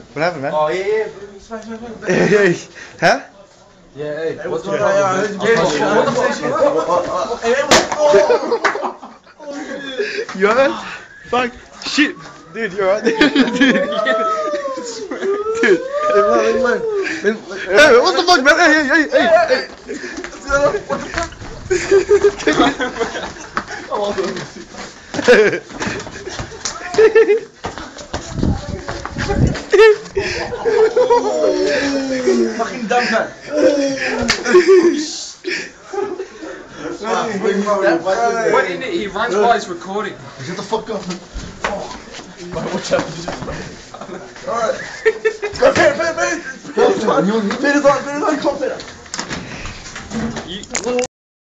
What happened, man? Oh yeah. Hey. Huh? Yeah, hey. What's going going on? on? You alright? Fuck. Shit. Dude, you alright? Dude. Dude. Hey, what the fuck, man? Hey. What the fuck? Fucking dumb man. What in it? He runs while he's recording. Shut the fuck up. Watch out. Alright. Go, pay it on, come, pay it.